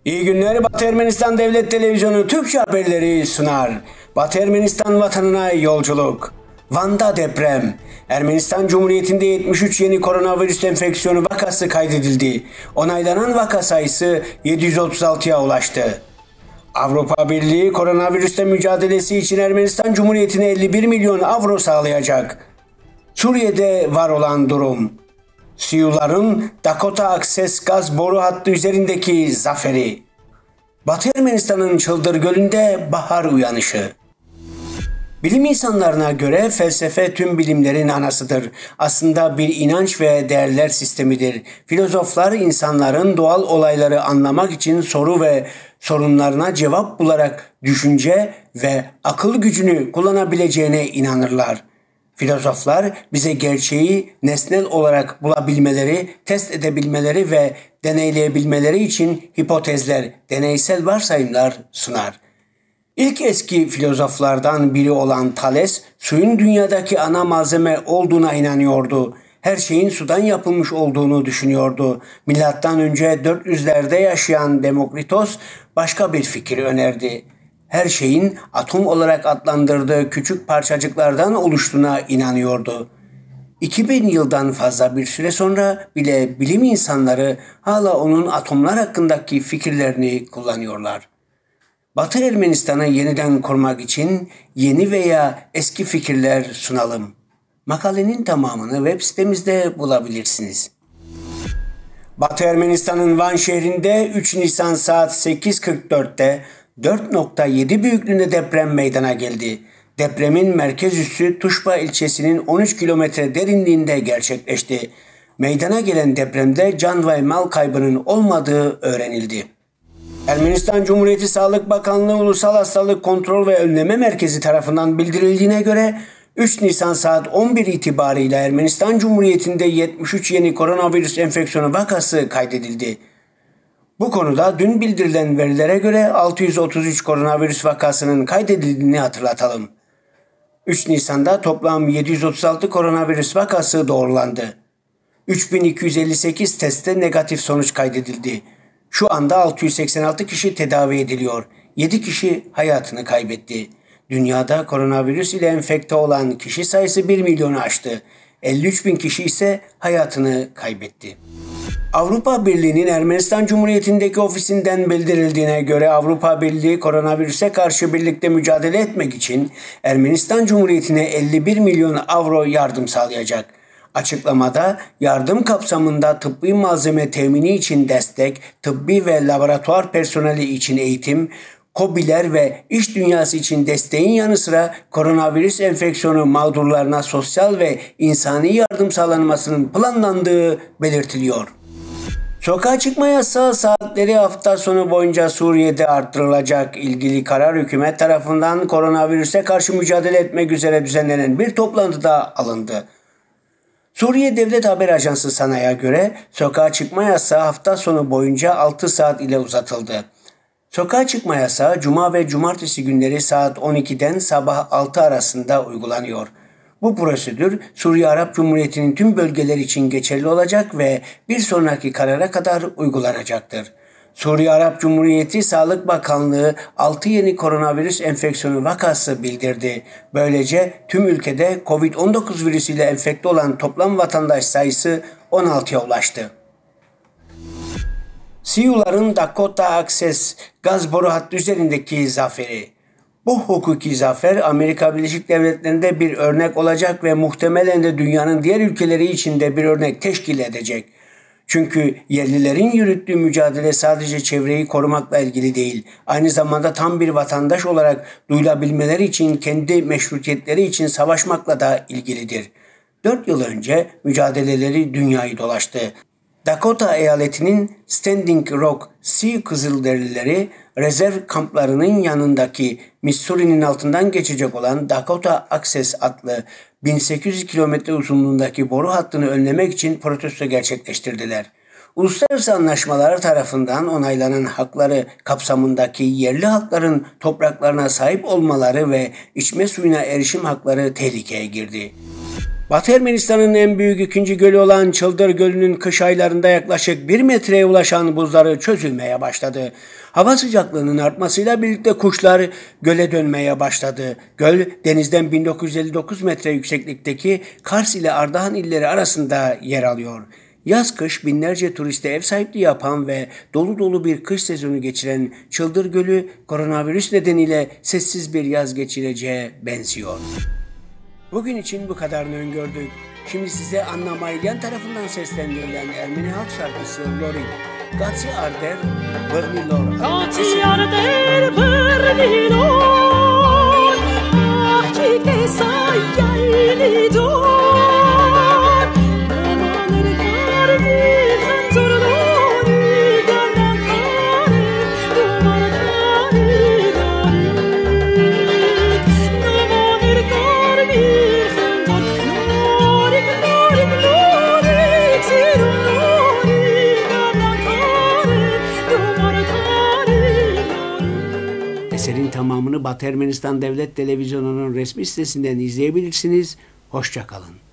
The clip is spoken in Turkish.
İyi günler. Batı Ermenistan Devlet Televizyonu Türkçe haberleri sunar. Batı Ermenistan vatanına yolculuk. Van'da deprem. Ermenistan Cumhuriyeti'nde 73 yeni koronavirüs enfeksiyonu vakası kaydedildi. Onaylanan vaka sayısı 736'ya ulaştı. Avrupa Birliği koronavirüsle mücadelesi için Ermenistan Cumhuriyeti'ne 51 milyon avro sağlayacak. Suriye'de var olan durum. Siyuların Dakota Access gaz boru hattı üzerindeki zaferi. Batı Ermenistan'ın Çıldır Gölü'nde bahar uyanışı. Bilim insanlarına göre felsefe tüm bilimlerin anasıdır. Aslında bir inanç ve değerler sistemidir. Filozoflar insanların doğal olayları anlamak için soru ve sorunlarına cevap bularak düşünce ve akıl gücünü kullanabileceğine inanırlar. Filozoflar bize gerçeği nesnel olarak bulabilmeleri, test edebilmeleri ve deneyleyebilmeleri için hipotezler, deneysel varsayımlar sunar. İlk eski filozoflardan biri olan Thales, suyun dünyadaki ana malzeme olduğuna inanıyordu. Her şeyin sudan yapılmış olduğunu düşünüyordu. Milattan önce 400'lerde yaşayan Demokritos başka bir fikir önerdi. Her şeyin atom olarak adlandırdığı küçük parçacıklardan oluştuğuna inanıyordu. 2000 yıldan fazla bir süre sonra bile bilim insanları hala onun atomlar hakkındaki fikirlerini kullanıyorlar. Batı Ermenistan'ı yeniden kurmak için yeni veya eski fikirler sunalım. Makalenin tamamını web sitemizde bulabilirsiniz. Batı Ermenistan'ın Van şehrinde 3 Nisan saat 8.44'te 4.7 büyüklüğünde deprem meydana geldi. Depremin merkez üssü Tuşba ilçesinin 13 kilometre derinliğinde gerçekleşti. Meydana gelen depremde can ve mal kaybının olmadığı öğrenildi. Ermenistan Cumhuriyeti Sağlık Bakanlığı Ulusal Hastalık Kontrol ve Önleme Merkezi tarafından bildirildiğine göre 3 Nisan saat 11 itibariyle Ermenistan Cumhuriyeti'nde 73 yeni koronavirüs enfeksiyonu vakası kaydedildi. Bu konuda dün bildirilen verilere göre 633 koronavirüs vakasının kaydedildiğini hatırlatalım. 3 Nisan'da toplam 736 koronavirüs vakası doğrulandı. 3258 testte negatif sonuç kaydedildi. Şu anda 686 kişi tedavi ediliyor. 7 kişi hayatını kaybetti. Dünyada koronavirüs ile enfekte olan kişi sayısı 1 milyonu aştı. 53 bin kişi ise hayatını kaybetti. Avrupa Birliği'nin Ermenistan Cumhuriyeti'ndeki ofisinden bildirildiğine göre Avrupa Birliği koronavirüse karşı birlikte mücadele etmek için Ermenistan Cumhuriyeti'ne 51 milyon avro yardım sağlayacak. Açıklamada yardım kapsamında tıbbi malzeme temini için destek, tıbbi ve laboratuvar personeli için eğitim, KOBİ'ler ve iş dünyası için desteğin yanı sıra koronavirüs enfeksiyonu mağdurlarına sosyal ve insani yardım sağlanmasının planlandığı belirtiliyor. Sokağa çıkma yasağı saatleri hafta sonu boyunca Suriye'de arttırılacak. İlgili karar hükümet tarafından koronavirüse karşı mücadele etmek üzere düzenlenen bir toplantıda alındı. Suriye Devlet Haber Ajansı SANA'ya göre sokağa çıkma yasağı hafta sonu boyunca 6 saat ile uzatıldı. Sokağa çıkma yasağı Cuma ve Cumartesi günleri saat 12'den sabah 6 arasında uygulanıyor. Bu prosedür Suriye Arap Cumhuriyeti'nin tüm bölgeleri için geçerli olacak ve bir sonraki karara kadar uygulanacaktır. Suriye Arap Cumhuriyeti Sağlık Bakanlığı 6 yeni koronavirüs enfeksiyonu vakası bildirdi. Böylece tüm ülkede Covid-19 virüsüyle enfekte olan toplam vatandaş sayısı 16'ya ulaştı. Siyuların Dakota Access gaz boru hattı üzerindeki zaferi. Bu hukuki zafer Amerika Birleşik Devletleri'nde bir örnek olacak ve muhtemelen de dünyanın diğer ülkeleri için de bir örnek teşkil edecek. Çünkü yerlilerin yürüttüğü mücadele sadece çevreyi korumakla ilgili değil, aynı zamanda tam bir vatandaş olarak duyulabilmeleri için kendi meşrutiyetleri için savaşmakla da ilgilidir. 4 yıl önce mücadeleleri dünyayı dolaştı. Dakota eyaletinin Standing Rock Sioux Kızılderilileri rezerv kamplarının yanındaki Missouri'nin altından geçecek olan Dakota Access adlı 1800 kilometre uzunluğundaki boru hattını önlemek için protesto gerçekleştirdiler. Uluslararası anlaşmalar tarafından onaylanan hakları kapsamındaki yerli halkların topraklarına sahip olmaları ve içme suyuna erişim hakları tehlikeye girdi. Batı Ermenistan'ın en büyük ikinci gölü olan Çıldır Gölü'nün kış aylarında yaklaşık 1 metreye ulaşan buzları çözülmeye başladı. Hava sıcaklığının artmasıyla birlikte kuşlar göle dönmeye başladı. Göl, denizden 1959 metre yükseklikteki Kars ile Ardahan illeri arasında yer alıyor. Yaz-kış binlerce turiste ev sahipliği yapan ve dolu dolu bir kış sezonu geçiren Çıldır Gölü, koronavirüs nedeniyle sessiz bir yaz geçireceğe benziyor. Bugün için bu kadarını öngördük. Şimdi size Anna Mailyan tarafından seslendirilen Ermeni halk şarkısı Lorin, Gatsi Arder Bırnilor. Gatsi Arder Bırnilor, ahki tesay yaylidor. Nemanır garbi hantorlori, gardan kare, duvar kare dorik. Nemanır garbi hantorlori, glorik, glorik, sirulori, gardan kare, duvar kare dorik. Eserin tamamını Batı Ermenistan Devlet Televizyonu'nun resmi sitesinden izleyebilirsiniz. Hoşça kalın.